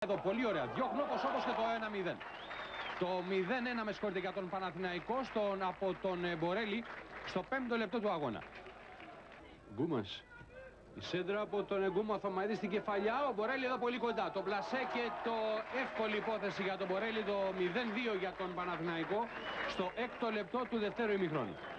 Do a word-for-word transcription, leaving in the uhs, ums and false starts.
εδώ, πολύ ωραία. Διώχνω όπως όπως και το ένα μηδέν. Το μηδέν ένα με συγχωρείτε για τον Παναθηναϊκό στον, από τον Μπορέλη στο πέμπτο λεπτό του αγώνα. Γκούμας. Η σέντρα από τον Γκούμα Θωμαίδη στην κεφαλιά. Ο Μπορέλη εδώ πολύ κοντά. Το πλασέ και το εύκολη υπόθεση για τον Μπορέλη. Το μηδέν δύο για τον Παναθηναϊκό στο έκτο λεπτό του δευτέρου ημιχρόνου.